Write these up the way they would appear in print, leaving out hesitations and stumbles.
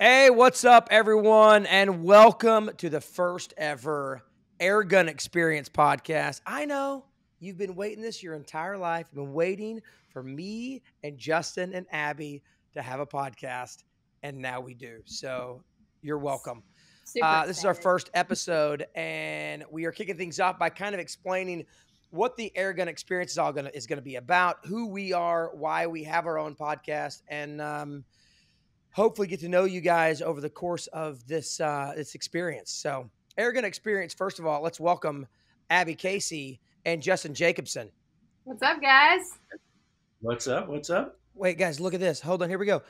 Hey, what's up, everyone, and welcome to the first ever Airgun Experience podcast. I know you've been waiting this your entire life. You've been waiting for me and Justin and Abby to have a podcast, and now we do. So you're welcome. Super This is our excited. first episode, and we are kicking things off by kind of explaining what the Airgun Experience is going to be about, who we are, why we have our own podcast, and hopefully get to know you guys over the course of this experience. So, Airgun Experience. First of all, let's welcome Abby Casey and Justin Jacobson. What's up, guys? What's up? What's up? Wait, guys, look at this. Hold on, here we go.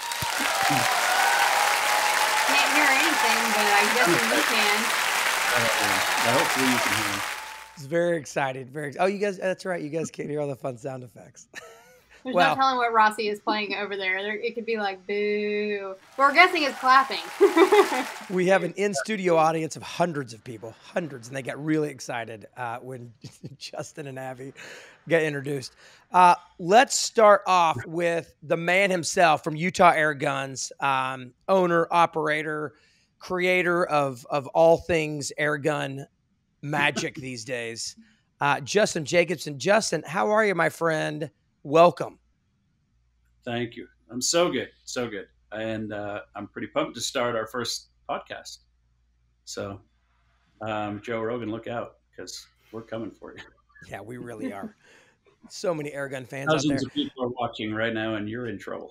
Can't hear anything, but I guess you can. Hopefully you can hear me. It's very excited. Oh, you guys, that's right. You guys can't hear all the fun sound effects. There's no telling what Rossi is playing over there. It could be like boo. We're guessing it's clapping. We have an in-studio audience of hundreds of people, and they got really excited when Justin and Abby got introduced. Let's start off with the man himself from Utah Airguns, owner, operator, creator of all things airgun magic these days, Justin Jacobson. Justin, how are you, my friend? Welcome. Thank you. I'm so good. And I'm pretty pumped to start our first podcast. So, Joe Rogan, look out, because we're coming for you. Yeah, we really are. So many Airgun fans Thousands out there. Of people are watching right now, and you're in trouble.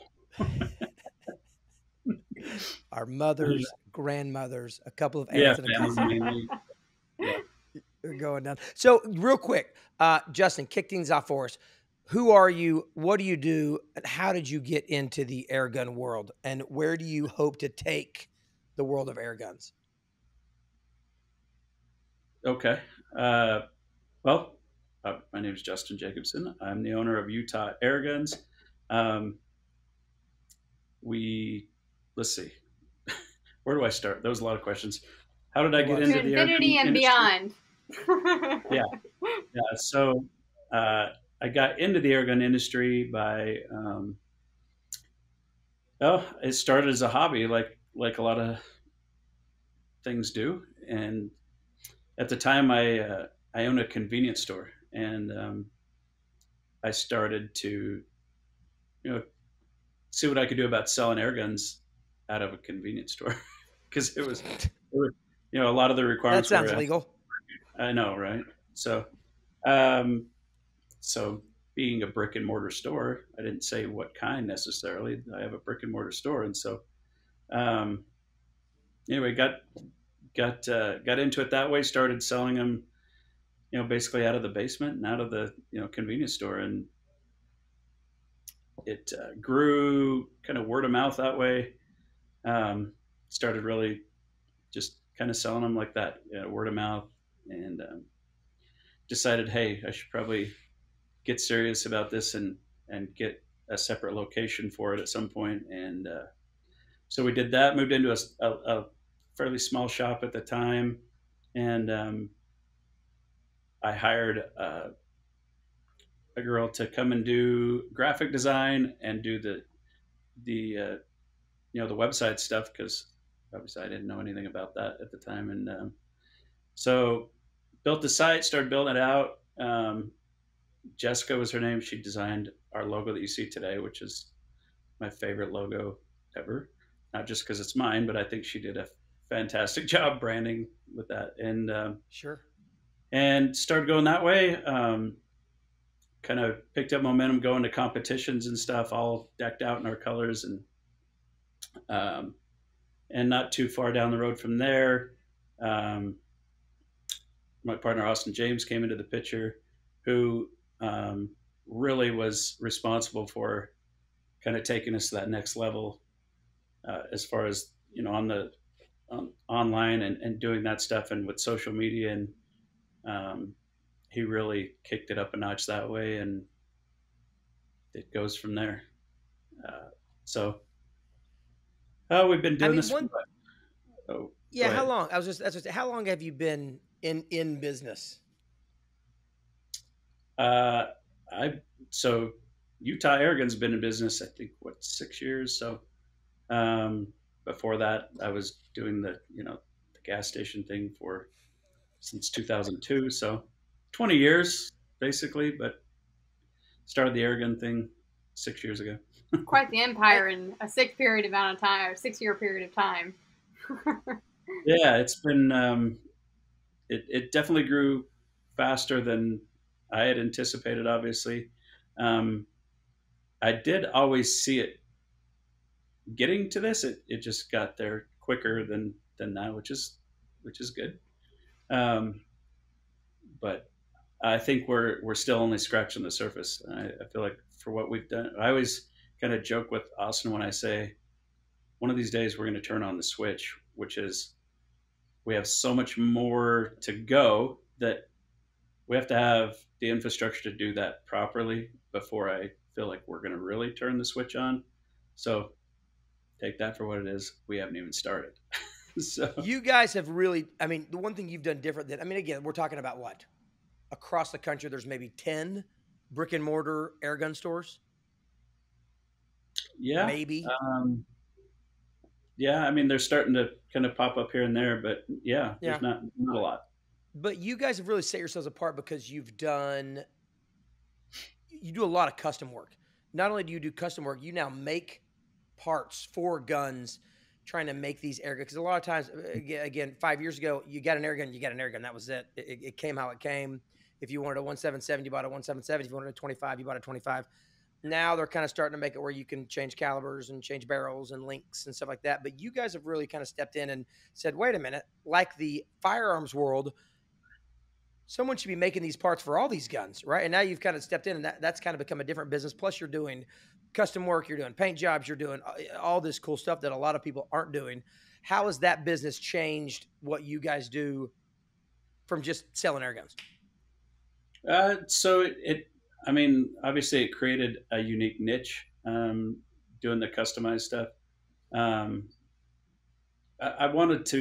Our mothers, grandmothers, a couple of aunts and a cousin. Yeah. We're going down. So real quick, Justin, kick things off for us. Who are you? What do you do? And how did you get into the airgun world? And where do you hope to take the world of airguns? Okay. My name is Justin Jacobson. I'm the owner of Utah Airguns. Let's see. Where do I start? There was a lot of questions. How did I get into the infinity and beyond? Yeah. So I got into the airgun industry by it started as a hobby, like a lot of things do. And at the time, I owned a convenience store, and I started to see what I could do about selling airguns out of a convenience store, because it was a lot of the requirements. That sounds legal. I know, right? So, so being a brick and mortar store, I didn't say what kind necessarily. I have a brick and mortar store, and so anyway, got into it that way. Started selling them, basically out of the basement and out of the convenience store, and it grew kind of word of mouth that way. Started really just kind of selling them like that, word of mouth, and decided, hey, I should probably get serious about this and get a separate location for it at some point. And so we did that, moved into a fairly small shop at the time, and I hired a girl to come and do graphic design and do the website stuff, because obviously I didn't know anything about that at the time. And so built the site, started building it out. Jessica was her name. She designed our logo that you see today, which is my favorite logo ever. Not just because it's mine, but I think she did a fantastic job branding with that. And sure. And started going that way. Kind of picked up momentum going to competitions and stuff, all decked out in our colors, and not too far down the road from there, my partner Austin James came into the picture, who really was responsible for kind of taking us to that next level, as far as online and doing that stuff, and with social media, and he really kicked it up a notch that way, and it goes from there. So we've been doing this. Yeah, how long? How long have you been in business? So Utah Airgun's been in business, I think, 6 years. So before that, I was doing the gas station thing for since 2002. So 20 years basically, but started the Airgun thing 6 years ago. Quite the empire in a 6 year period of time. Yeah, it's been it definitely grew faster than I had anticipated. Obviously, um, I did always see it getting to this. It just got there quicker than now, which is good. Um, but I think we're still only scratching the surface. I feel like for what we've done, I always kind of joke with Austin when I say one of these days we're going to turn on the switch, which is we have so much more to go that we have to have the infrastructure to do that properly before I feel like we're going to really turn the switch on. So take that for what it is. We haven't even started. So You guys have really, I mean, the one thing you've done different than, I mean, again, we're talking about what? Across the country, there's maybe 10 brick and mortar air gun stores, yeah, maybe. yeah. I mean, they're starting to kind of pop up here and there, but yeah, Yeah. there's not a lot. But you guys have really set yourselves apart because you do a lot of custom work. Not only do you do custom work, you now make parts for guns, trying to make these air guns. Because a lot of times, again, 5 years ago, you got an air gun, you got an air gun. That was it. It came how it came. If you wanted a 177, you bought a 177. If you wanted a 25, you bought a 25. Now they're kind of starting to make it where you can change calibers and change barrels and links and stuff like that. But you guys have really kind of stepped in and said, wait a minute, like the firearms world, someone should be making these parts for all these guns, right? And now you've kind of stepped in, and that's kind of become a different business. Plus, you're doing custom work, you're doing paint jobs, you're doing all this cool stuff that a lot of people aren't doing. How has that business changed what you guys do from just selling air guns? So I mean, obviously, it created a unique niche doing the customized stuff. Um, I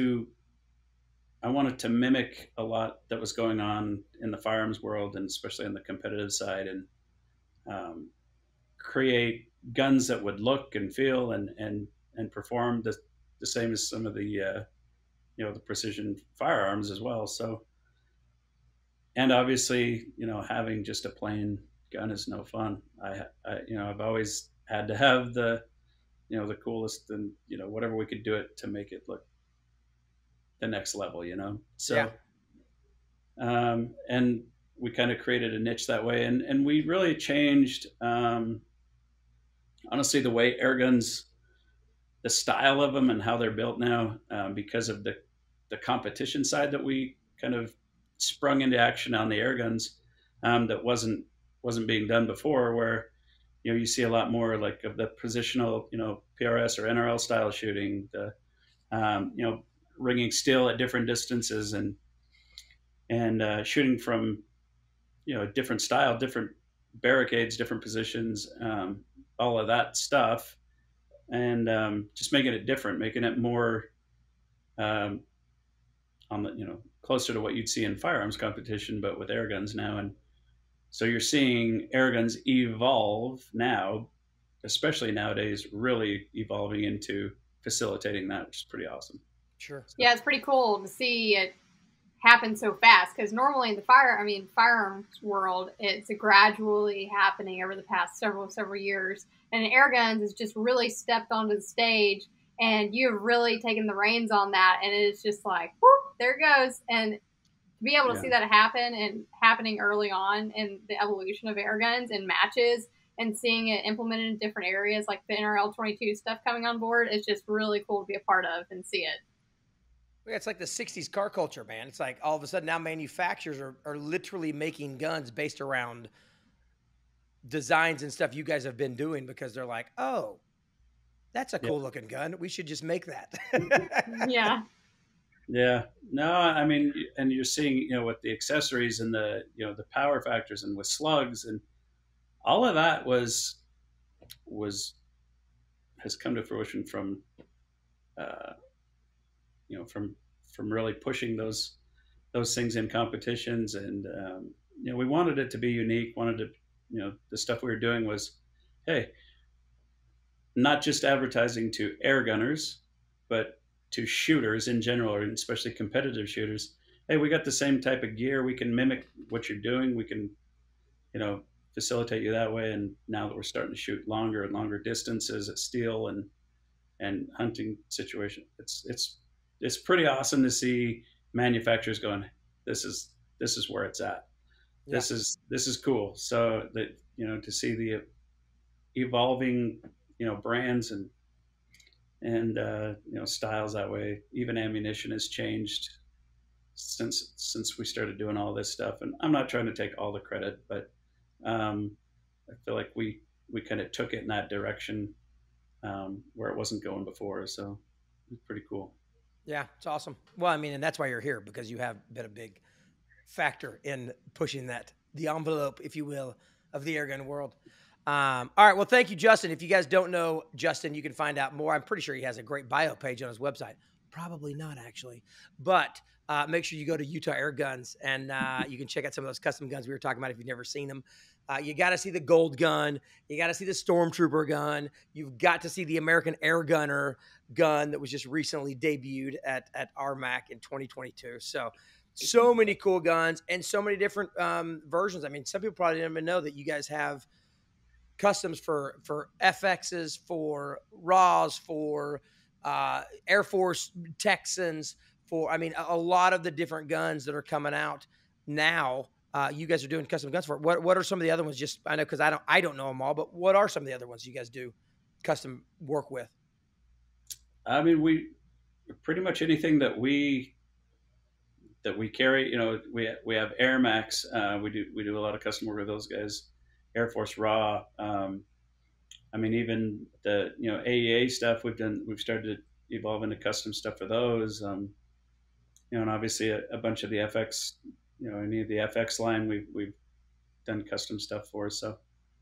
wanted to mimic a lot that was going on in the firearms world, and especially on the competitive side, and um, create guns that would look and feel and perform the same as some of the the precision firearms as well. So, and obviously, having just a plain gun is no fun. I've always had to have the coolest, and whatever we could do it to make it look the next level. So and we kind of created a niche that way, and we really changed honestly the way air guns, the style of them and how they're built now, because of the competition side that we kind of sprung into action on the air guns, that wasn't being done before, where you see a lot more like of the positional, PRS or NRL style shooting, the ringing steel at different distances, and shooting from a different style, different barricades, different positions, all of that stuff, and just making it different, making it more on the closer to what you'd see in firearms competition, but with air guns now. And so you're seeing air guns evolve now, especially nowadays, really evolving into facilitating that, which is pretty awesome. Sure. Yeah, it's pretty cool to see it happen so fast, because normally in the firearms world, it's gradually happening over the past several years, and air guns has just really stepped onto the stage, and you have really taken the reins on that, and it's just like, whoop, there it goes. And to be able to see that happen and happening early on in the evolution of air guns and matches, and seeing it implemented in different areas like the NRL 22 stuff coming on board, is just really cool to be a part of and see it. It's like the 60s car culture, man. It's like all of a sudden now manufacturers are literally making guns based around designs and stuff you guys have been doing, because they're like, oh, that's a cool looking gun. We should just make that. Yeah. Yeah. No, I mean, and you're seeing, with the accessories and the power factors, and with slugs, and all of that has come to fruition from, from really pushing those things in competitions. And, we wanted it to be unique, wanted to, the stuff we were doing was, hey, not just advertising to air gunners, but to shooters in general, or especially competitive shooters, hey, we got the same type of gear. We can mimic what you're doing. We can, you know, facilitate you that way. And now that we're starting to shoot longer and longer distances at steel and hunting situation, it's pretty awesome to see manufacturers going, this is where it's at. Yeah. This is cool. So that, you know, to see the evolving, you know, brands and you know, styles that way. Even ammunition has changed since we started doing all this stuff. And I'm not trying to take all the credit, but I feel like we kind of took it in that direction where it wasn't going before. So it's pretty cool. Yeah, it's awesome. Well, I mean, and that's why you're here, because you have been a big factor in pushing the envelope, if you will, of the airgun world. All right. Well, thank you, Justin. If you guys don't know Justin, you can find out more. I'm pretty sure he has a great bio page on his website. Probably not, actually. But make sure you go to Utah Airguns and you can check out some of those custom guns we were talking about if you've never seen them. You got to see the gold gun. You got to see the Stormtrooper gun. You've got to see the American Airgunner gun that was just recently debuted at RMAC in 2022. So many cool guns and so many different versions. I mean, some people probably didn't even know that you guys have customs for FXs, for RAWs, for Air Force Texans, for, I mean, a lot of the different guns that are coming out now. You guys are doing custom guns for. What are some of the other ones? Just, I know, because I don't know them all, but what are some of the other ones you guys do custom work with? I mean, we pretty much anything that we carry. You know, we have Air Max. We do a lot of custom work with those guys. Air Force Raw. I mean, even the, you know, AEA stuff we've started to evolve into custom stuff for those. You know, and obviously a bunch of the FX, you know, any of the FX line we've done custom stuff for. So,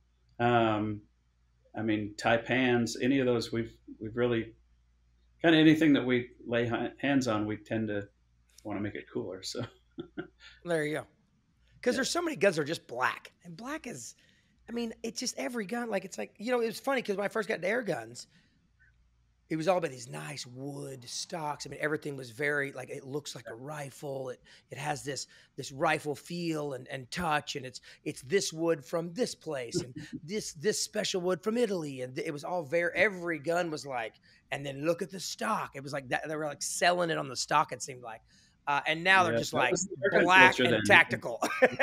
I mean, Taipans, any of those we've really kind of anything that we lay hands on, we tend to want to make it cooler. So there you go. Because there's so many guns that are just black, and black is, I mean, it's just every gun. Like, it's like, you know, it was funny because when I first got into air guns, it was all about these nice wood stocks. I mean, everything was very, like, it looks like a rifle. It has this rifle feel and touch, and it's this wood from this place and this special wood from Italy, and it was all very, every gun was like, and then look at the stock. It was like that, they were like selling it on the stock, it seemed like. And now they're just like black and tactical.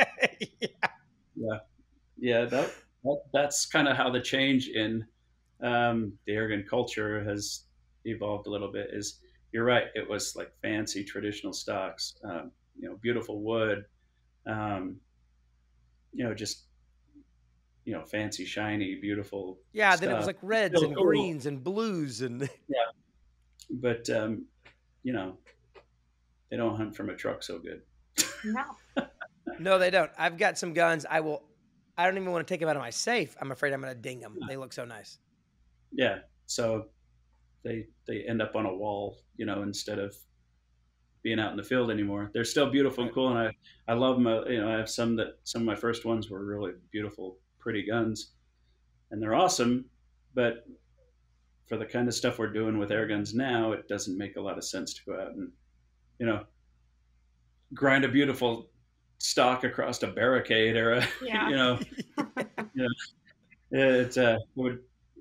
Yeah. That's kind of how the change in the Airgun culture has evolved a little bit. Is, you're right, it was like fancy traditional stocks, you know, beautiful wood, you know, just, you know, fancy, shiny, beautiful. Yeah, stuff. then it was like reds and greens and blues and yeah, but you know, they don't hunt from a truck so good. No. No, they don't. I've got some guns. I don't even want to take them out of my safe. I'm afraid I'm going to ding them. They look so nice. Yeah. So they end up on a wall, you know, instead of being out in the field anymore. They're still beautiful and cool. And I love them. You know, I have some of my first ones were really beautiful, pretty guns, and they're awesome. But for the kind of stuff we're doing with air guns now, it doesn't make a lot of sense to go out and, you know, grind a beautiful stock across a barricade or a, Yeah. you know, it would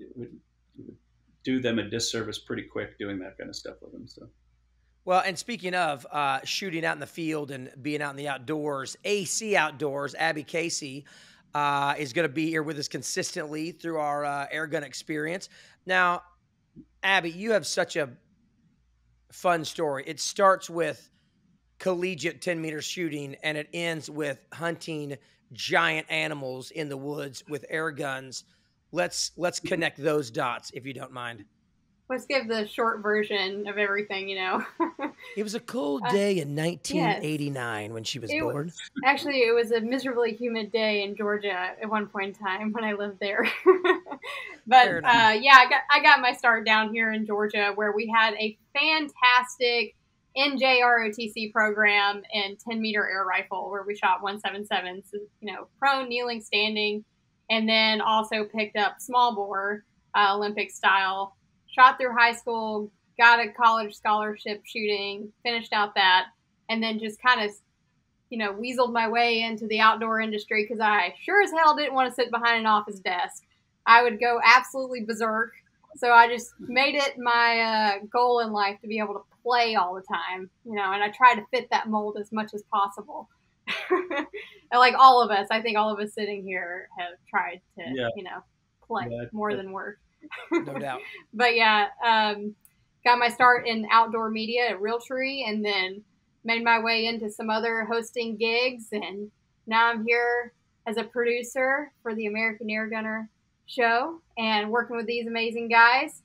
do them a disservice pretty quick doing that kind of stuff with them. So, well, and speaking of shooting out in the field and being out in the outdoors, AC Outdoors, Abby Casey is going to be here with us consistently through our airgun experience. Now, Abby, you have such a fun story. It starts with collegiate 10-meter shooting, and it ends with hunting giant animals in the woods with air guns. Let's connect those dots, if you don't mind. Let's give the short version of everything, you know. It was a cold day in 1989 yes. when she was born. Actually, it was a miserably humid day in Georgia at one point in time when I lived there. But yeah, I got my start down here in Georgia, where we had a fantastic NJROTC program in 10-meter air rifle, where we shot 177s, you know, prone, kneeling, standing, and then also picked up small bore, Olympic style. Shot through high school, got a college scholarship shooting, finished out that, and then just kind of, weaseled my way into the outdoor industry because I sure as hell didn't want to sit behind an office desk. I would go absolutely berserk. So I just made it my goal in life to be able to play all the time, and I try to fit that mold as much as possible. And like all of us, I think all of us sitting here have tried to, play more than work. No doubt. But yeah, got my start in outdoor media at Realtree, and then made my way into some other hosting gigs. And now I'm here as a producer for the American Airgunner show and working with these amazing guys.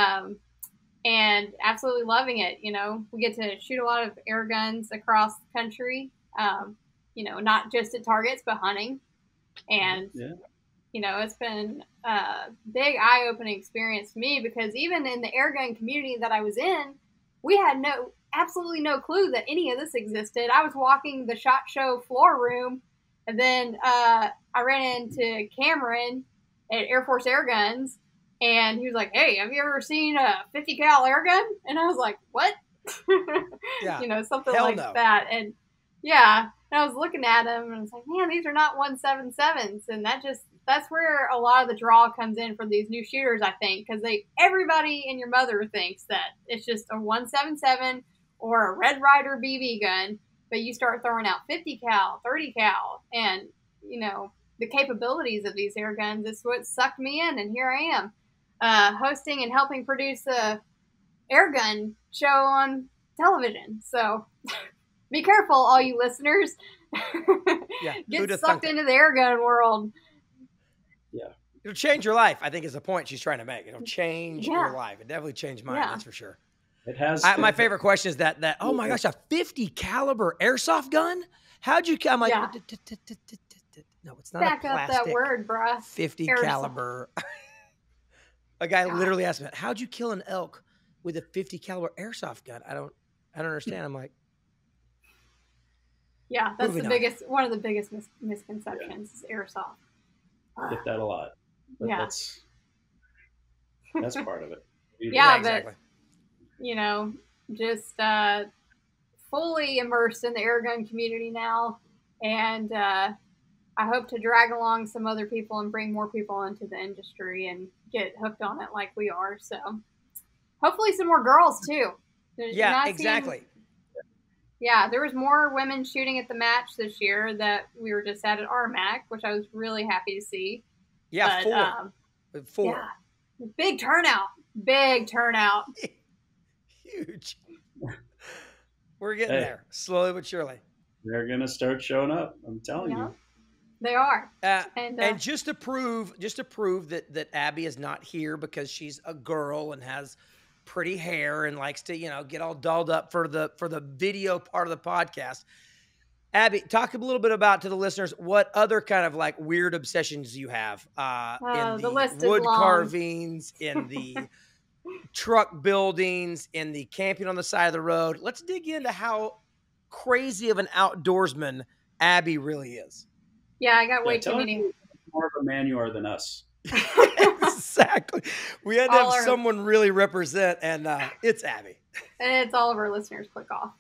And absolutely loving it. We get to shoot a lot of air guns across the country, not just at targets, but hunting. And, it's been a big eye-opening experience for me because even in the airgun community that I was in, we had absolutely no clue that any of this existed. I was walking the SHOT Show floor room, and then I ran into Cameron at Air Force Airguns, and he was like, "Hey, have you ever seen a 50 cal air gun?" And I was like, "What?" Yeah. Something Hell like no. that. And yeah, and I was looking at him, and I was like, "Man, these are not 177s." And that's where a lot of the draw comes in for these new shooters, I think, because everybody and your mother thinks that it's just a 177 or a Red Ryder BB gun, but you start throwing out 50 cal, 30 cal, and the capabilities of these air guns is what sucked me in, and here I am. Hosting and helping produce a Airgun show on television. So be careful, all you listeners. Yeah, Get sucked into the Airgun world. Yeah. It'll change your life, I think, is the point she's trying to make. It'll change your life. It definitely changed mine, that's for sure. It has. My favorite question is that, oh my gosh, a 50 caliber airsoft gun? How'd you, I'm like, no, it's not Back a plastic. up that word, bruh. 50 caliber. A guy literally asked me, how'd you kill an elk with a 50 caliber airsoft gun? I don't understand. I'm like, yeah, that's one of the biggest misconceptions is airsoft. Get that a lot. But that's part of it. Yeah, exactly. But just fully immersed in the airgun community now, and I hope to drag along some other people and bring more people into the industry and get hooked on it like we are. So hopefully some more girls too. Yeah, exactly. There was more women shooting at the match this year that we were just at RMAC, which I was really happy to see. Yeah, but, 4. Yeah, big turnout. Big turnout. Huge. We're getting there, slowly but surely. They're going to start showing up. I'm telling you. They are. And just to prove that Abby is not here because she's a girl and has pretty hair and likes to, get all dolled up for the video part of the podcast. Abby, talk a little bit about to the listeners what other kind of like weird obsessions you have in the wood carvings, in the truck buildings, in the camping on the side of the road. Let's dig into how crazy of an outdoorsman Abby really is. Yeah, I got way too many. More of a man you are than us. Exactly. We had to have someone really represent, and it's Abby. And it's all of our listeners. Click off.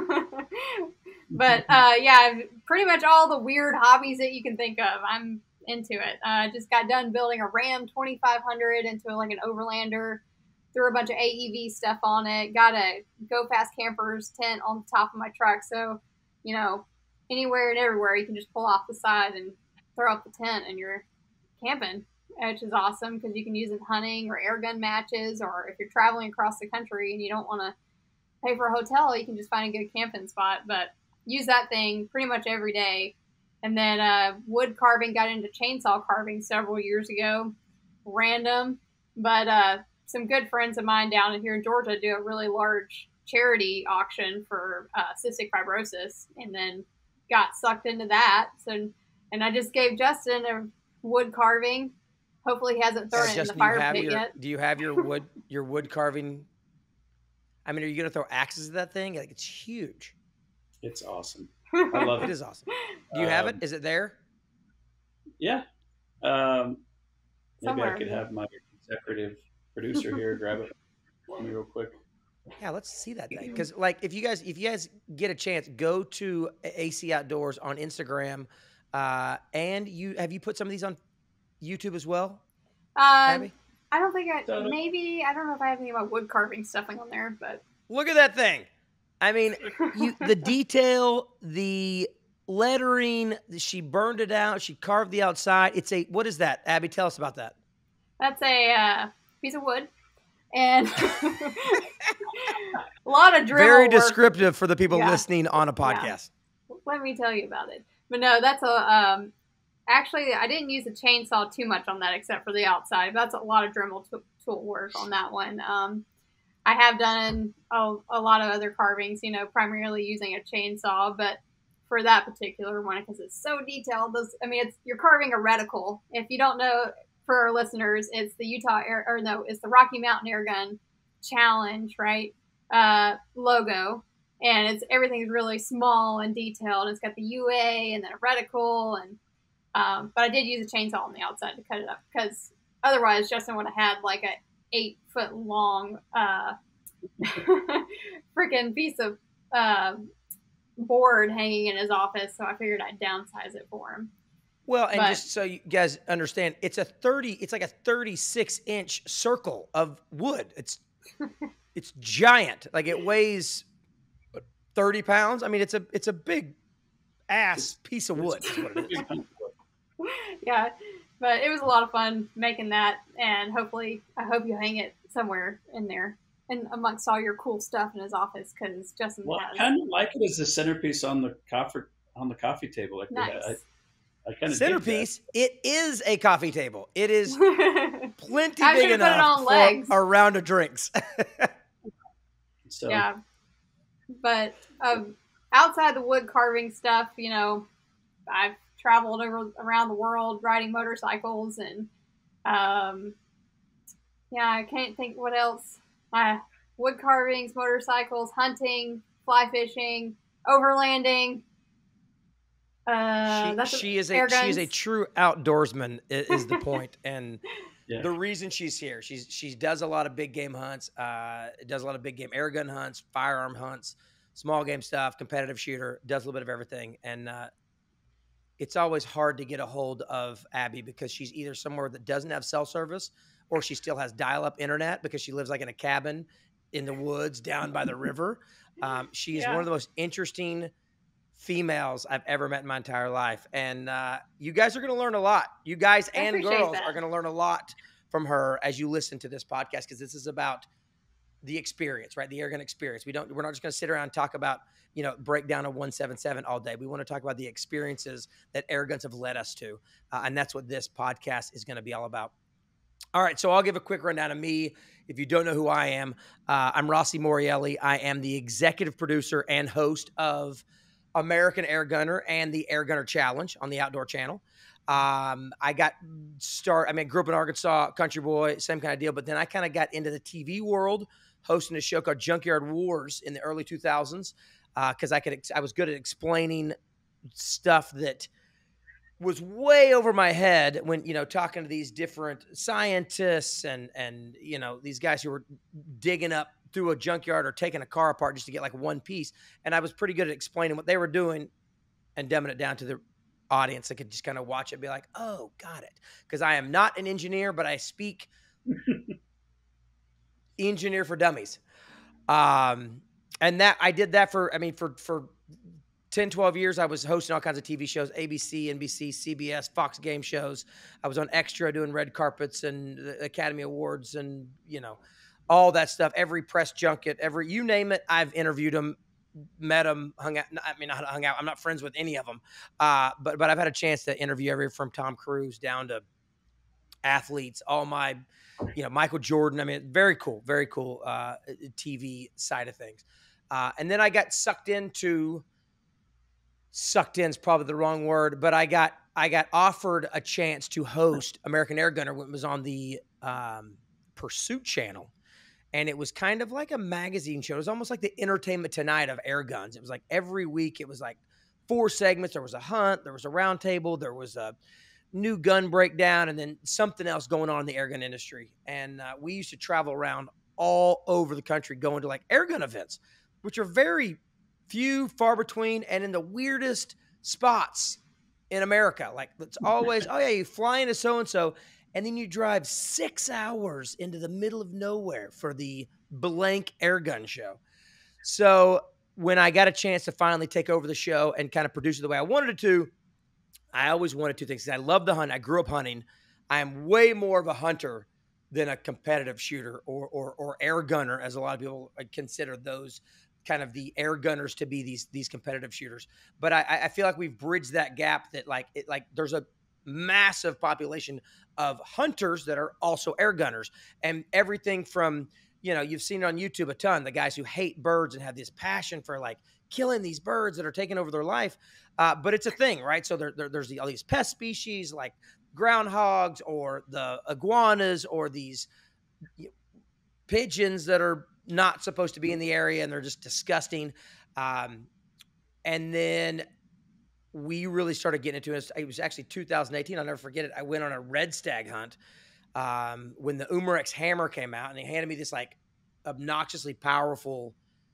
But pretty much all the weird hobbies that you can think of, I'm into it. I just got done building a Ram 2500 into like an Overlander. Threw a bunch of AEV stuff on it. Got a Go Fast Campers tent on the top of my truck. So, anywhere and everywhere you can just pull off the side and throw up the tent and you're camping, which is awesome because you can use it hunting or air gun matches, or if you're traveling across the country and you don't want to pay for a hotel, you can just find a good camping spot. But use that thing pretty much every day. And then wood carving, got into chainsaw carving several years ago. Random, but some good friends of mine down in here in Georgia do a really large charity auction for cystic fibrosis, and then got sucked into that. So, and I just gave Justin a wood carving. Hopefully he hasn't thrown it in the fire pit yet. Do you have your wood carving? I mean, are you going to throw axes at that thing? Like, it's huge. It's awesome. I love it. It is awesome. Do you have it? Is it there? Yeah. Maybe I could have my executive producer here grab it for me real quick. Yeah, let's see that thing. Because like if you guys get a chance, go to AC Outdoors on Instagram. And you put some of these on YouTube as well, Uh, Abby? I don't think So maybe, I don't know if I have any of my wood carving stuffing on there, but Look at that thing. I mean, the detail, the lettering, she burned it out, she carved the outside. It's a what is that? Abby, tell us about that. that's a piece of wood and a lot of Dremel Very work. descriptive for the people Yeah. listening on a Yeah. podcast. Let me tell you about it. But no, that's actually, I didn't use a chainsaw too much on that except for the outside. That's a lot of Dremel tool work on that one. I have done a lot of other carvings, primarily using a chainsaw, but for that particular one, because it's so detailed, you're carving a reticle. If you don't know, for our listeners, it's the it's the Rocky Mountain Airgun Challenge, right? Logo. And everything's really small and detailed. It's got the UA and then a reticle, and but I did use a chainsaw on the outside to cut it up because otherwise Justin would have had like a 8-foot long freaking piece of board hanging in his office. So I figured I'd downsize it for him. Well, and just so you guys understand, it's like a 36-inch circle of wood. It's giant. Like it weighs 30 pounds. I mean, it's a big ass piece of wood is what it is. Yeah, but it was a lot of fun making that, and I hope you hang it somewhere in there and amongst all your cool stuff in his office, because Justin has. I kind of like it as a centerpiece on the coffee table. Like nice. I kind of centerpiece. It is a coffee table. It is plenty big enough for a round of drinks. So yeah, but outside the wood carving stuff, I've traveled around the world riding motorcycles, and I can't think what else. Wood carvings, motorcycles, hunting, fly fishing, overlanding. She is a true outdoorsman is the point, and the reason she's here. She does a lot of big game hunts, does a lot of big game air gun hunts, firearm hunts, small game stuff, competitive shooter, does a little bit of everything. And it's always hard to get a hold of Abby because she's either somewhere that doesn't have cell service or she still has dial-up internet because she lives like in a cabin in the woods down by the river. She is one of the most interesting females I've ever met in my entire life. And you guys are going to learn a lot. You guys and girls are going to learn a lot from her as you listen to this podcast, because this is about the experience, right? The Airgun experience. We're not just going to sit around and talk about, break down a 177 all day. We want to talk about the experiences that Airguns have led us to. And that's what this podcast is going to be all about. All right. So I'll give a quick rundown of me. If you don't know who I am, I'm Rossi Morielli. I am the executive producer and host of American Airgunner and the Airgunner Challenge on the Outdoor Channel. I grew up in Arkansas, country boy, same kind of deal. But then I kind of got into the TV world, hosting a show called Junkyard Wars in the early 2000s, because I was good at explaining stuff that was way over my head when, talking to these different scientists and these guys who were digging up through a junkyard or taking a car apart just to get like one piece. And I was pretty good at explaining what they were doing and dumbing it down to the audience that could just kind of watch it and be like, oh, got it. Because I am not an engineer, but I speak engineer for dummies. And that I did that for 10, 12 years. I was hosting all kinds of TV shows, ABC, NBC, CBS, Fox game shows. I was on Extra doing red carpets and the Academy Awards and, all that stuff. Every press junket, you name it, I've interviewed them, met them, hung out. Not hung out. I'm not friends with any of them. But I've had a chance to interview everyone from Tom Cruise down to athletes, all my, Michael Jordan. Very cool TV side of things. And then I got sucked into is probably the wrong word, but I got offered a chance to host American Airgunner when it was on the Pursuit channel. And it was kind of like a magazine show. It was almost like the Entertainment Tonight of Airguns. It was like every week it was like 4 segments. There was a hunt, there was a round table, there was a new gun breakdown, and then something else going on in the airgun industry. And we used to travel around all over the country going to like airgun events, which are very few, far between, and in the weirdest spots in America. Like it's always, oh yeah, you fly into so and so, and then you drive 6 hours into the middle of nowhere for the blank airgun show. So when I got a chance to finally take over the show and kind of produce it the way I wanted it to, I always wanted two things. I love the hunt. I grew up hunting. I am way more of a hunter than a competitive shooter or air gunner, as a lot of people consider those kind of the air gunners to be these competitive shooters. But I feel like we've bridged that gap that like there's a massive population of hunters that are also air gunners, and everything from, you know, you've seen it on YouTube a ton, the guys who hate birds and have this passion for like killing these birds that are taking over their life. But it's a thing, right? So there's all these pest species like groundhogs or the iguanas or these pigeons that are not supposed to be in the area and they're just disgusting. And then we really started getting into it. It was actually 2018. I'll never forget it. I went on a red stag hunt when the Umarex hammer came out, and he handed me this like obnoxiously powerful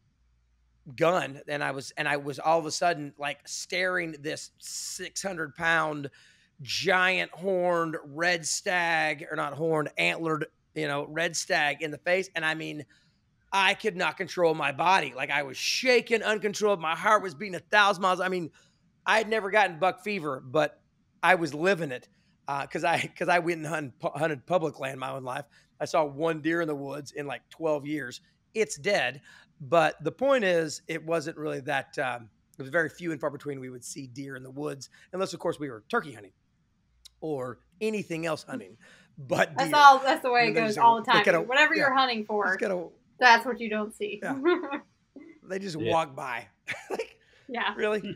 gun. And I was all of a sudden like staring this 600-pound giant horned red stag, or not horned, antlered, you know, red stag in the face. And I mean, I could not control my body. Like I was shaking uncontrolled. My heart was beating 1,000 miles. I mean, I had never gotten buck fever, but I was living it because I went and hunted public land my own life. I saw one deer in the woods in like 12 years. It's dead. But the point is, it wasn't really that, it was very few and far between we would see deer in the woods, unless, of course, we were turkey hunting or anything else hunting. But deer. That's the way it goes all the time. Whatever you're hunting for, that's what you don't see. Yeah. They just walk by. Like, yeah. Really?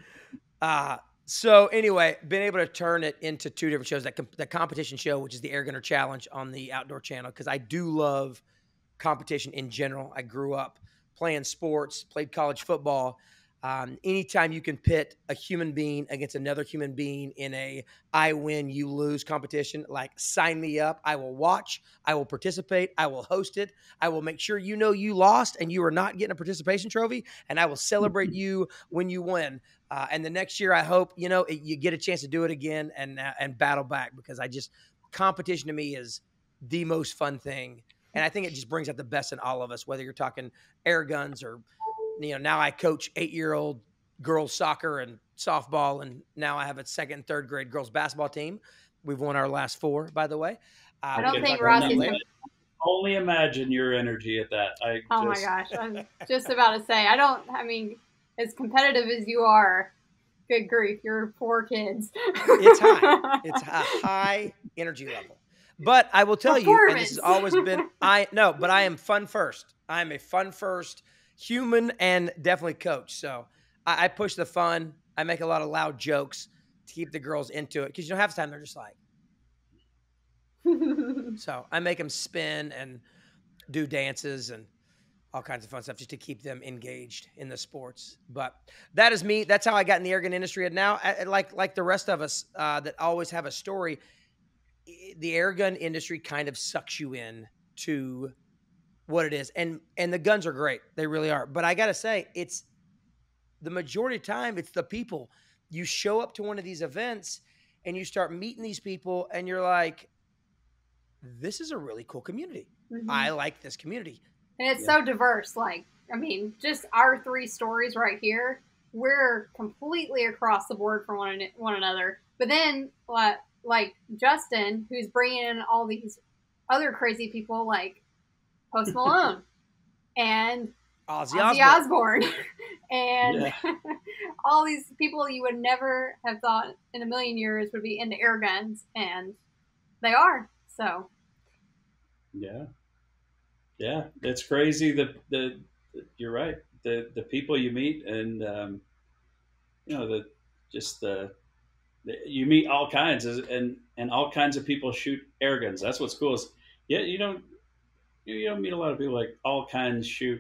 So anyway, been able to turn it into two different shows. The competition show, which is the Airgunner Challenge on the Outdoor Channel, because I do love competition in general. I grew up playing sports, played college football. Anytime you can pit a human being against another human being in a I win, you lose competition, like sign me up. I will watch. I will participate. I will host it. I will make sure you know you lost and you are not getting a participation trophy, and I will celebrate you when you win. And the next year, I hope, you know, you get a chance to do it again and battle back, because competition to me is the most fun thing. And I think it just brings out the best in all of us, whether you're talking air guns or, you know, now I coach 8-year-old girls soccer and softball, and now I have a second and third grade girls basketball team. We've won our last 4, by the way. I don't think Ross is. Only imagine your energy at that. My gosh, I'm just about to say, I mean, as competitive as you are, good grief, you're 4 kids. It's high. It's a high energy level. But I will tell you, and this has always been, but I am fun first. I'm a fun first human and definitely coach. So I push the fun. I make a lot of loud jokes to keep the girls into it, because, you know, half the time they're just like, so I make them spin and do dances and all kinds of fun stuff just to keep them engaged in the sports. But that is me. That's how I got in the airgun industry. And now, like the rest of us that always have a story, the airgun industry kind of sucks you in to what it is. And the guns are great. They really are. But I got to say, it's the majority of the time, it's the people. You show up to one of these events and you start meeting these people and you're like, this is a really cool community. Mm-hmm. I like this community. And it's so diverse. Like, I mean, just our 3 stories right here, we're completely across the board from one another. But then, like Justin, who's bringing in all these other crazy people like Post Malone and Ozzy Osbourne and all these people you would never have thought in a million years would be into air guns, and they are. So yeah, it's crazy. The you're right. The people you meet, and you know, you meet all kinds, and all kinds of people shoot air guns. That's what's cool. Is you don't meet a lot of people like all kinds shoot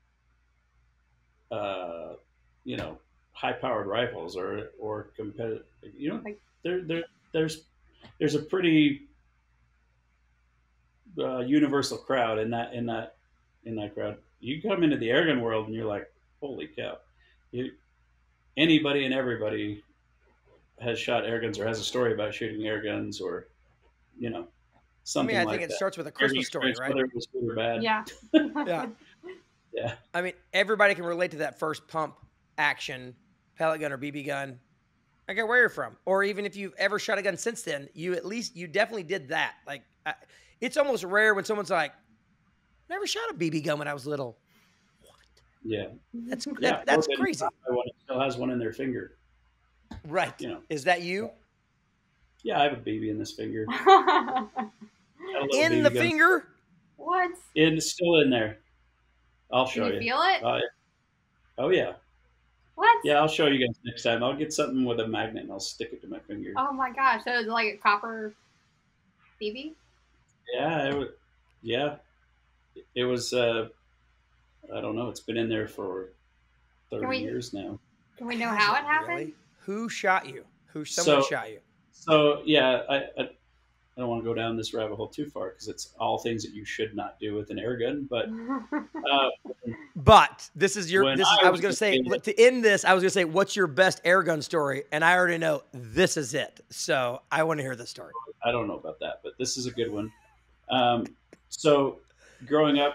you know, high powered rifles or competitive. You know, there's a pretty universal crowd in that in that crowd. You come into the airgun world and you're like, holy cow! You, anybody and everybody has shot airguns or has a story about shooting airguns or you know I mean, something I think like it that. starts with a Airgun Christmas story, experience, right? whether it was good or bad. Yeah. Yeah. Yeah. I mean, everybody can relate to that first pump action, pellet gun or BB gun. I care where you're from, or even if you've ever shot a gun since then, you definitely did that. Like, it's almost rare when someone's like, "Never shot a BB gun when I was little." Yeah. That's Yeah. Or that's been crazy, shot by one who still has one in their finger. right? You know. Is that you Yeah, I have a BB in this finger. Got a little in the BB gun. finger? What? It's still in there. I'll Can show you you. feel it? Oh yeah. What? Yeah, I'll show you guys next time. I'll get something with a magnet and I'll stick it to my finger. Oh my gosh. So it's like a copper BB? Yeah, yeah. It was I don't know, it's been in there for 30 years now. Can we know how it happened? Really? Who shot you? Someone shot you? So yeah, I don't want to go down this rabbit hole too far because it's all things that you should not do with an air gun. But this is your. When This is. I I was going to was say a kid- to end this. I was going to say, what's your best air gun story? And I already know this is it. So I want to hear the story. I don't know about that, but this is a good one. So growing up,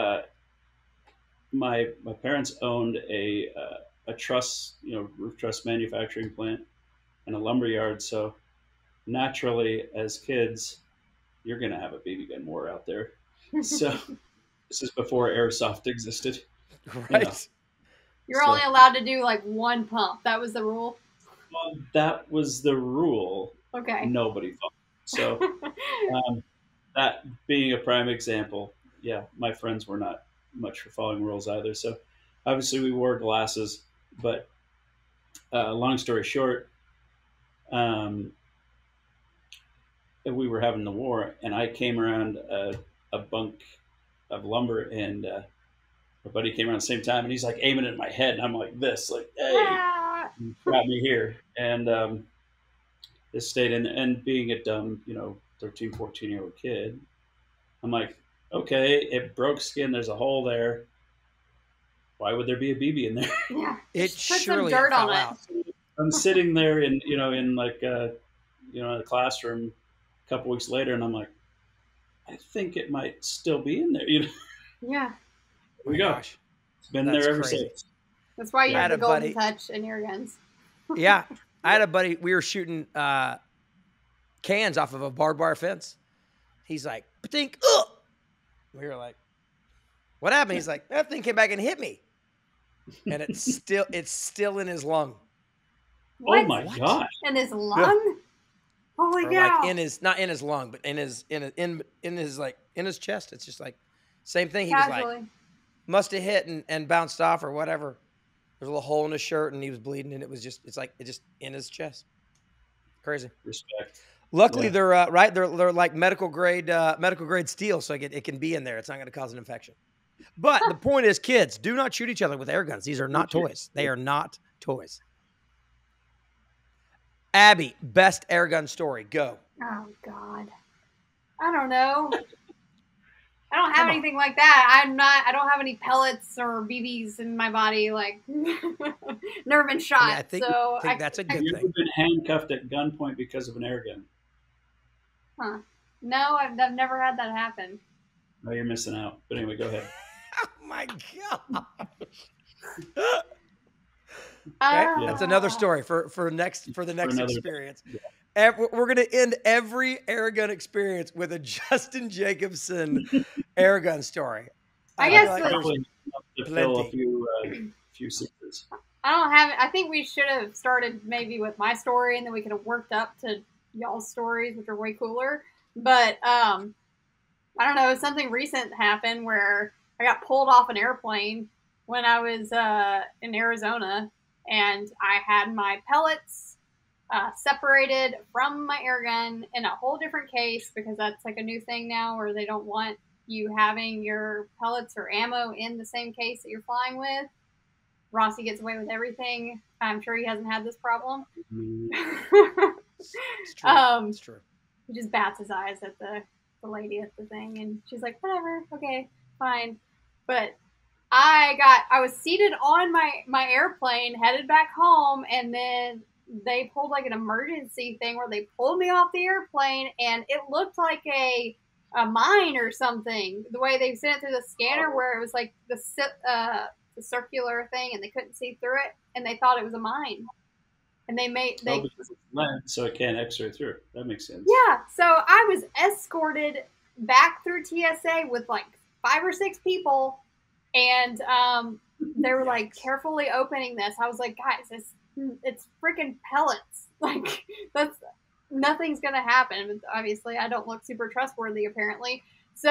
my parents owned a truss, roof truss manufacturing plant and a lumber yard. So naturally, as kids, you're going to have a BB gun war out there. So this is before airsoft existed. Right. You're only allowed to do like one pump. That was the rule. Well, that was the rule. Okay. Nobody followed. So that being a prime example, yeah, my friends were not much for following rules either. So obviously we wore glasses, but long story short, we were having the war, and I came around a bunk of lumber, and my buddy came around the same time, and he's like aiming at my head, and I'm like this, like, hey, got me here. And it stayed in, and being a dumb, 13, 14-year-old kid, I'm like, okay, it broke skin, there's a hole there. Why would there be a BB in there? Yeah. It Put surely some dirt fell on out. it. I'm sitting there in like the classroom a couple weeks later, and I'm like, I think it might still be in there. Yeah. Here we My go. gosh. It's been That's there ever crazy. since. That's why you I have had the a golden buddy- touch in your guns. Yeah. I had a buddy. We were shooting cans off of a barbed wire fence. He's like, "Think, ugh." We were like, "What happened?" He's like, "That thing came back and hit me," and it's still in his lung. What? Oh my gosh! In his lung? Holy Or cow. like not in his lung, but in his chest. It's just like same thing. He was Casually. like, must have hit and bounced off or whatever. There's a little hole in his shirt and he was bleeding, and it's just in his chest. Crazy. Respect. Luckily, Yeah. they're right. They're like medical grade steel, so it can be in there. It's not going to cause an infection. But the point is, kids, do not shoot each other with air guns. These are not toys. They are not toys. Abby, best air gun story. Go. Oh God. I don't know. I don't have Come on. anything like that. I don't have any pellets or BBs in my body. Like, never been shot. Yeah, I think that's a good Have you ever thing. been handcuffed at gunpoint because of an air gun? Huh. No, I've never had that happen. No, you're missing out. But anyway, go ahead. Oh my god. Ah. Yeah. That's another story for the next another day. experience. Yeah. We're going to end every air gun experience with a Justin Jacobson air gun story. I feel guess like the- there's Probably enough to fill a plenty. few secrets. I don't have it. I think we should have started maybe with my story, and then we could have worked up to y'all's stories, which are way cooler. But I don't know. Something recent happened where I got pulled off an airplane when I was in Arizona, and I had my pellets separated from my air gun in a whole different case, because that's like a new thing now where they don't want you having your pellets or ammo in the same case that you're flying with. Rossi gets away with everything. I'm sure he hasn't had this problem. It's true. It's true. He just bats his eyes at the lady at the thing, and she's like, whatever, okay, fine. But I was seated on my airplane headed back home, and then they pulled like an emergency thing where they pulled me off the airplane, and it looked like a mine or something. The way they sent it through the scanner, where it was like the circular thing, and they couldn't see through it, and they thought it was a mine. And Oh, they because it's lens, so it can't X-ray through. That makes sense. yeah. So I was escorted back through TSA with like 5 or 6 people, and they were like carefully opening this. I was like, guys, it's freaking pellets. Like that's nothing's gonna happen. But obviously, I don't look super trustworthy apparently. So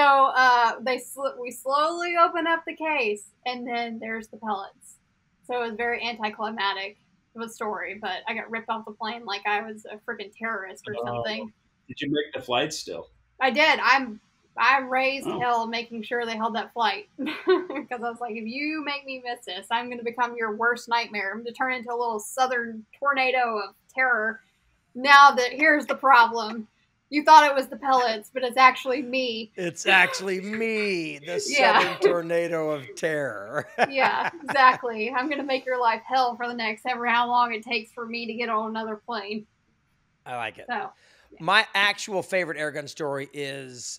we slowly open up the case, and then there's the pellets. So it was very anticlimactic of a story, but I got ripped off the plane like I was a freaking terrorist or something. Did you make the flight still? I did. I raised Oh. hell making sure they held that flight because I was like, if you make me miss this, I'm going to become your worst nightmare. I'm going to turn into a little southern tornado of terror. Now that here's the problem. You thought it was the pellets, but it's actually me. It's actually me, the Yeah. southern tornado of terror. Yeah, exactly. I'm going to make your life hell for the next ever how long it takes for me to get on another plane. I like it. So, My actual favorite airgun story is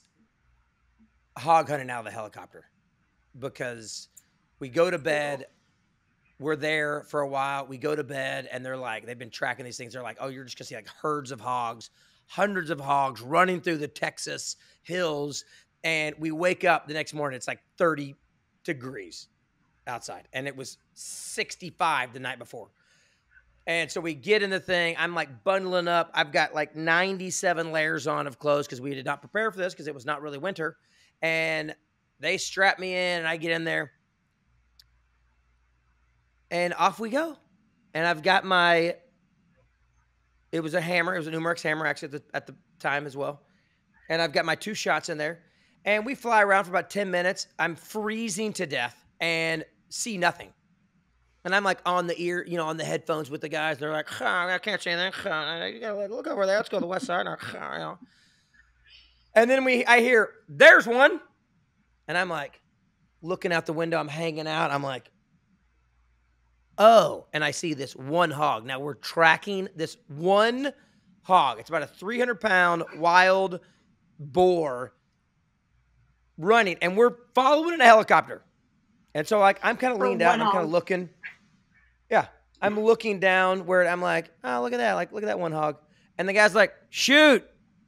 hog hunting out of the helicopter, because we go to bed. We're there for a while. We go to bed, and they're like, they've been tracking these things. They're like, oh, you're just gonna see like herds of hogs, hundreds of hogs running through the Texas hills. And we wake up the next morning, it's like 30 degrees outside, and it was 65 the night before. And so we get in the thing. I'm like bundling up. I've got like 97 layers on of clothes because we did not prepare for this because it was not really winter. And they strap me in, and I get in there, and off we go. And I've got it was a hammer. It was a Numerex hammer actually at the time as well. And I've got my 2 shots in there. And we fly around for about 10 minutes. I'm freezing to death and see nothing. And I'm like on the ear, on the headphones with the guys. They're like, I can't see anything. You gotta look over there. Let's go to the west side. And then I hear, there's one. And I'm like looking out the window. I'm hanging out. I'm like, oh. And I see this one hog. Now we're tracking this one hog. It's about a 300-pound wild boar running. And we're following in a helicopter. And so like I'm kind of leaned out and I'm kind of looking. Yeah. I'm looking down where I'm like, oh, look at that. Like, look at that one hog. And the guy's like, shoot.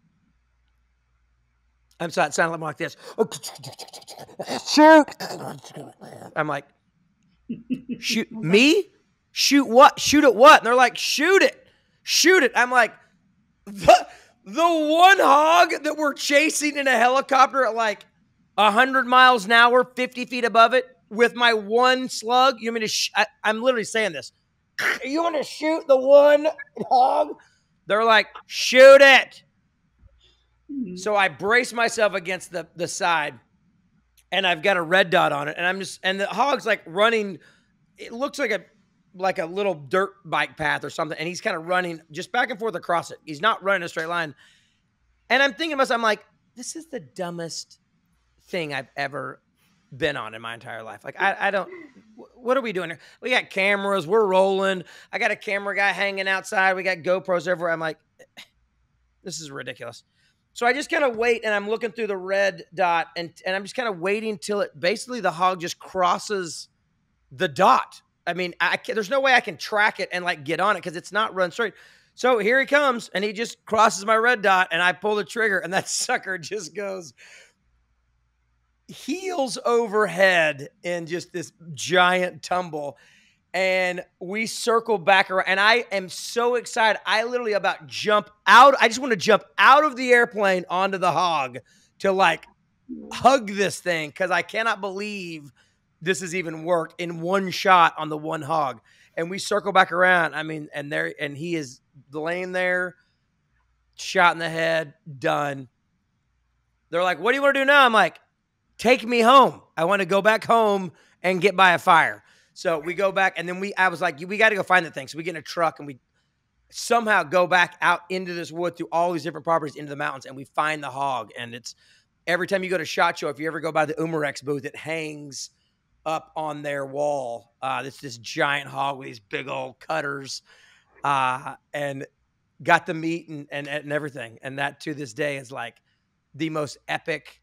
I'm sorry, it sounded like this. Shoot. I'm like, shoot me? Shoot what? Shoot at what? And they're like, shoot it. Shoot it. I'm like, the one hog that we're chasing in a helicopter at like 100 miles an hour, 50 feet above it, with my one slug. You want me to? I'm literally saying this. You want to shoot the one hog? They're like, shoot it. So I brace myself against the side, and I've got a red dot on it, and the hog's like running. It looks like a little dirt bike path or something, and he's kind of running just back and forth across it. He's not running a straight line. And I'm thinking to myself, I'm like, this is the dumbest thing I've ever been on in my entire life. Like, I don't, what are we doing here? We got cameras, we're rolling. I got a camera guy hanging outside. We got GoPros everywhere. I'm like, this is ridiculous. So I just kind of wait, and I'm looking through the red dot, and I'm just kind of waiting till basically the hog just crosses the dot. I mean, there's no way I can track it and like get on it because it's not run straight. So here he comes, and he just crosses my red dot, and I pull the trigger, and that sucker just goes heels over head in just this giant tumble. And we circle back around, and I am so excited. I literally about jump out. I just want to jump out of the airplane onto the hog to like hug this thing because I cannot believe this has even worked in one shot on the one hog. And we circle back around. I mean, and he is laying there, shot in the head, done. They're like, what do you want to do now? I'm like, take me home. I want to go back home and get by a fire. So we go back, and then I was like, we got to go find the thing. So we get in a truck, and we somehow go back out into this wood through all these different properties into the mountains, and we find the hog. And every time you go to SHOT Show, if you ever go by the Umarex booth, it hangs up on their wall. It's this giant hog with these big old cutters, and got the meat and everything. And that to this day is like the most epic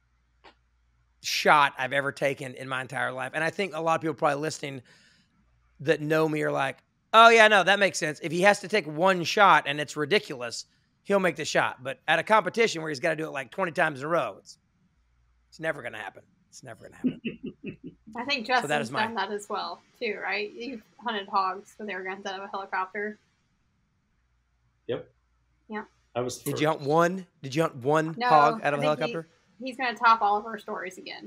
shot I've ever taken in my entire life. And I think a lot of people probably listening that know me are like, oh yeah, no, that makes sense. If he has to take one shot and it's ridiculous, he'll make the shot. But at a competition where he's got to do it like 20 times in a row, it's never going to happen. It's never going to happen. I think Justin's done that as well, too, right? You've hunted hogs with Airguns out of a helicopter. Yep. Yeah. I was. Did you hunt one? Did you hunt one hog out of a helicopter? He's going to top all of our stories again.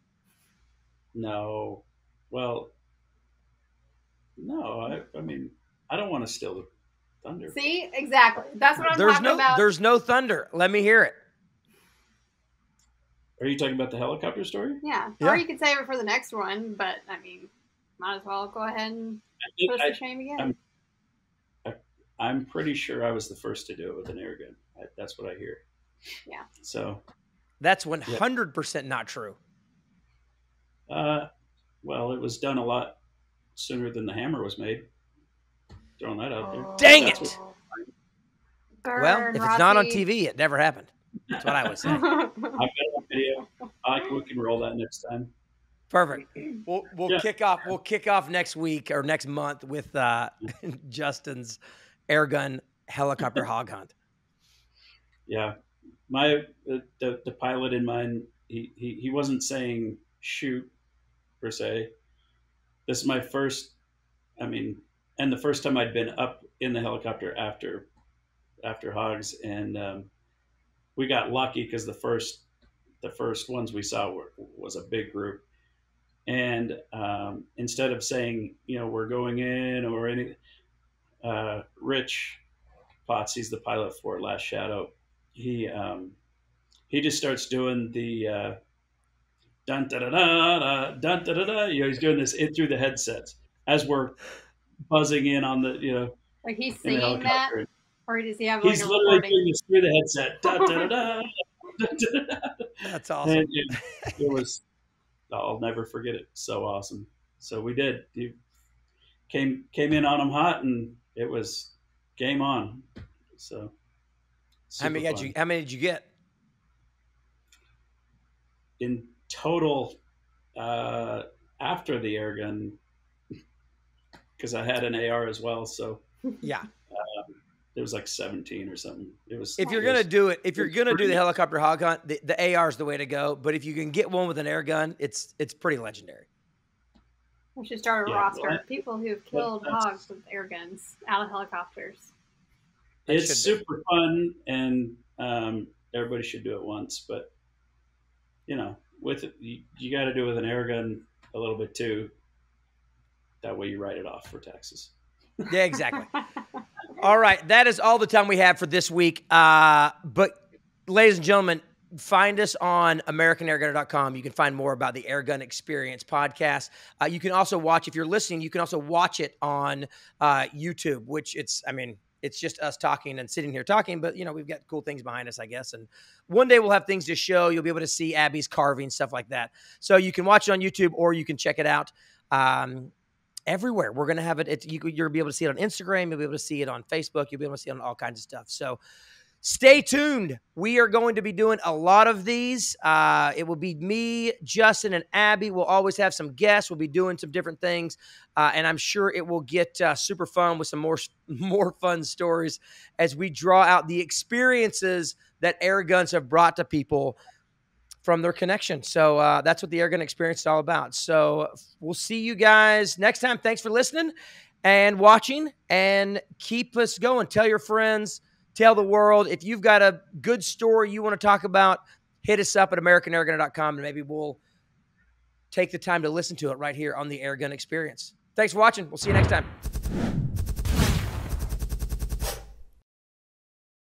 No. Well, no. I mean, I don't want to steal the thunder. See? Exactly. That's what I'm talking about. There's no thunder. Let me hear it. Are you talking about the helicopter story? Yeah. Or you could save it for the next one, but I mean, might as well go ahead and put us to shame again. I'm pretty sure I was the first to do it with an Airgun. That's what I hear. Yeah. So. That's 100% not true. Well, it was done a lot sooner than the hammer was made. Throwing that out there. Dang it! Well, if it's not on TV, it never happened. That's what I would say. I've got a video. We can roll that next time. Perfect. We'll kick off. We'll kick off next week or next month with Justin's Airgun helicopter hog hunt. Yeah, the pilot in mine, he wasn't saying shoot per se. This is my first. I mean, and the first time I'd been up in the helicopter after hogs, and we got lucky because the first ones we saw was a big group, and instead of saying we're going in or anything, Rich Potts, he's the pilot for Last Shadow. He just starts doing the dun da da da dun da da da. He's doing this through the headsets as we're buzzing in on the like he's singing that, or does he have? He's literally doing this through the headset. Da da da da. That's awesome. And it was. I'll never forget it. So awesome. So we did. He came in on him hot, and it was game on. So. How many did you get? In total, after the Airgun, because I had an AR as well, so yeah, it was like 17 or something. It was. If you're gonna do it, if you're gonna do the helicopter hog hunt, the AR is the way to go. But if you can get one with an Airgun, it's pretty legendary. We should start a roster of people who've killed hogs with Airguns out of helicopters. It's super fun, and everybody should do it once. But with it, you got to do it with an Airgun a little bit too. That way, you write it off for taxes. Yeah, exactly. All right, that is all the time we have for this week. But, ladies and gentlemen, find us on AmericanAirgunner.com. You can find more about the Airgun Experience podcast. You can also watch, if you're listening, you can also watch it on YouTube, which it's just us talking and sitting here talking, but we've got cool things behind us, I guess. And one day we'll have things to show. You'll be able to see Abby's carving, stuff like that. So you can watch it on YouTube or you can check it out everywhere. We're going to have it. You'll be able to see it on Instagram. You'll be able to see it on Facebook. You'll be able to see it on all kinds of stuff. So stay tuned. We are going to be doing a lot of these. It will be me, Justin, and Abby. We'll always have some guests. We'll be doing some different things. And I'm sure it will get super fun with some more fun stories as we draw out the experiences that Airguns have brought to people from their connection. So that's what the Airgun Experience is all about. So we'll see you guys next time. Thanks for listening and watching, and keep us going. Tell your friends. Tell the world. If you've got a good story you want to talk about, hit us up at AmericanAirgunner.com, and maybe we'll take the time to listen to it right here on the Airgun Experience. Thanks for watching. We'll see you next time.